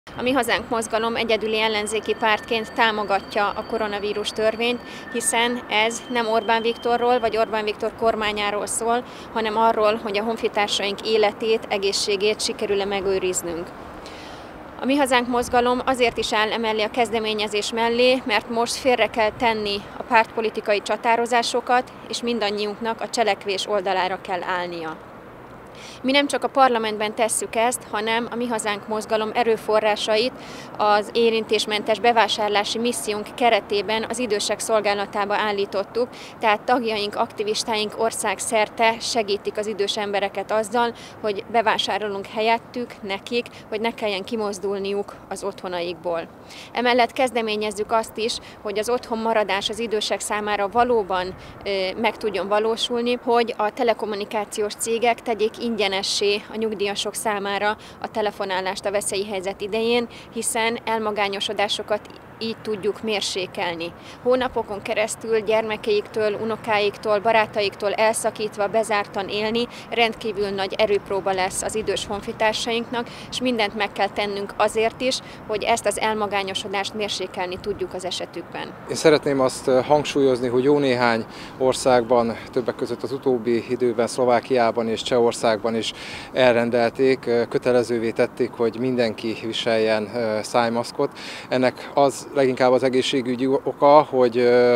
A Mi Hazánk mozgalom egyedüli ellenzéki pártként támogatja a koronavírus törvényt, hiszen ez nem Orbán Viktorról vagy Orbán Viktor kormányáról szól, hanem arról, hogy a honfitársaink életét, egészségét sikerül-e megőriznünk. A Mi Hazánk mozgalom azért is áll emellé a kezdeményezés mellé, mert most félre kell tenni a pártpolitikai csatározásokat, és mindannyiunknak a cselekvés oldalára kell állnia. Mi nem csak a parlamentben tesszük ezt, hanem a Mi Hazánk mozgalom erőforrásait az érintésmentes bevásárlási missziónk keretében az idősek szolgálatába állítottuk, tehát tagjaink, aktivistáink országszerte segítik az idős embereket azzal, hogy bevásárolunk helyettük, nekik, hogy ne kelljen kimozdulniuk az otthonaikból. Emellett kezdeményezzük azt is, hogy az otthon maradás az idősek számára valóban meg tudjon valósulni, hogy a telekommunikációs cégek tegyék ingyenessé a nyugdíjasok számára a telefonálást a veszélyhelyzet idején, hiszen elmagányosodásokat így tudjuk mérsékelni. Hónapokon keresztül gyermekeiktől, unokáiktól, barátaiktól elszakítva, bezártan élni rendkívül nagy erőpróba lesz az idős honfitársainknak, és mindent meg kell tennünk azért is, hogy ezt az elmagányosodást mérsékelni tudjuk az esetükben. Én szeretném azt hangsúlyozni, hogy jó néhány országban, többek között az utóbbi időben Szlovákiában és Csehországban is elrendelték, kötelezővé tették, hogy mindenki viseljen szájmaszkot. Ennek az leginkább az egészségügyi oka, hogy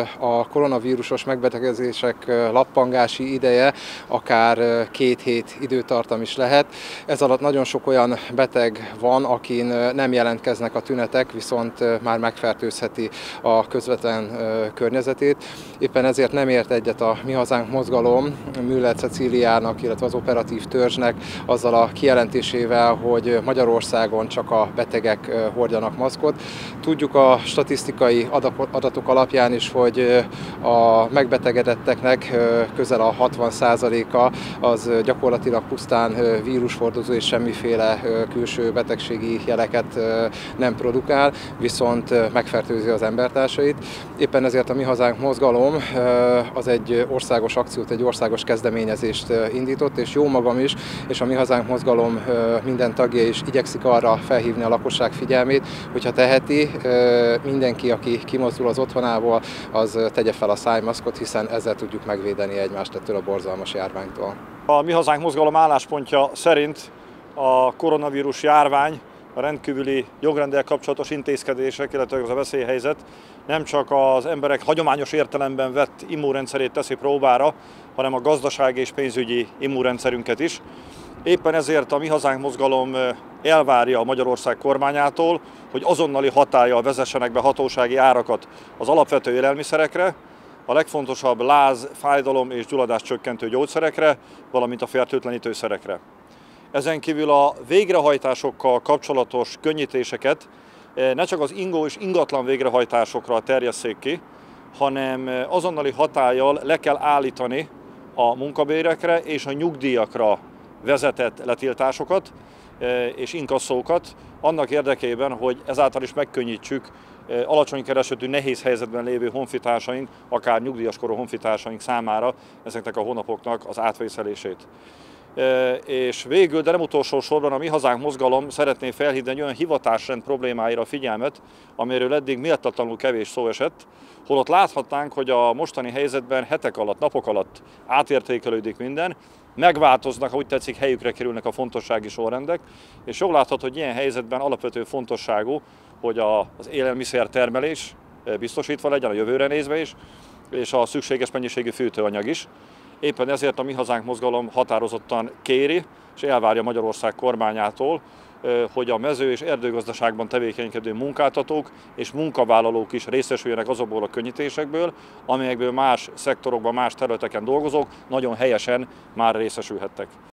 a koronavírusos megbetegedések lappangási ideje akár 2 hét időtartam is lehet. Ez alatt nagyon sok olyan beteg van, akin nem jelentkeznek a tünetek, viszont már megfertőzheti a közvetlen környezetét. Éppen ezért nem ért egyet a Mi Hazánk mozgalom Müller Cecíliának, illetve az operatív törzsnek azzal a kijelentésével, hogy Magyarországon csak a betegek hordjanak maszkot. Tudjuk a statisztikai adatok alapján is, hogy a megbetegedetteknek közel a 60%-a az gyakorlatilag pusztán vírushordozó és semmiféle külső betegségi jeleket nem produkál, viszont megfertőzi az embertársait. Éppen ezért a Mi Hazánk mozgalom az egy országos akciót, egy országos kezdeményezést indított, és jó magam is, és a Mi Hazánk mozgalom minden tagja is igyekszik arra felhívni a lakosság figyelmét, hogyha teheti, mindenki, aki kimozdul az otthonából, az tegye fel a szájmaszkot, hiszen ezzel tudjuk megvédeni egymást ettől a borzalmas járványtól. A Mi Hazánk mozgalom álláspontja szerint a koronavírus járvány, a rendkívüli jogrenddel kapcsolatos intézkedések, illetve az a veszélyhelyzet nem csak az emberek hagyományos értelemben vett immunrendszerét teszi próbára, hanem a gazdasági és pénzügyi immunrendszerünket is. Éppen ezért a Mi Hazánk mozgalom elvárja a Magyarország kormányától, hogy azonnali hatállyal vezessenek be hatósági árakat az alapvető élelmiszerekre, a legfontosabb láz, fájdalom és gyulladás csökkentő gyógyszerekre, valamint a fertőtlenítőszerekre. Ezen kívül a végrehajtásokkal kapcsolatos könnyítéseket ne csak az ingó és ingatlan végrehajtásokra terjesszék ki, hanem azonnali hatállyal le kell állítani a munkabérekre és a nyugdíjakra vezetett letiltásokat és inkasszókat, annak érdekében, hogy ezáltal is megkönnyítsük alacsony keresetű, nehéz helyzetben lévő honfitársaink, akár nyugdíjaskorú honfitársaink számára ezeknek a hónapoknak az átvészelését. És végül, de nem utolsó sorban a Mi Hazánk mozgalom szeretné felhívni egy olyan hivatásrend problémáira a figyelmet, amiről eddig méltatlanul kevés szó esett, holott láthatnánk, hogy a mostani helyzetben hetek alatt, napok alatt átértékelődik minden, megváltoznak, ha úgy tetszik, helyükre kerülnek a fontossági sorrendek, és jól látható, hogy ilyen helyzetben alapvető fontosságú, hogy az élelmiszertermelés biztosítva legyen a jövőre nézve is, és a szükséges mennyiségű fűtőanyag is. Éppen ezért a Mi Hazánk mozgalom határozottan kéri, és elvárja Magyarország kormányától, hogy a mező- és erdőgazdaságban tevékenykedő munkáltatók és munkavállalók is részesüljenek azokból a könnyítésekből, amelyekből más szektorokban, más területeken dolgozók nagyon helyesen már részesülhettek.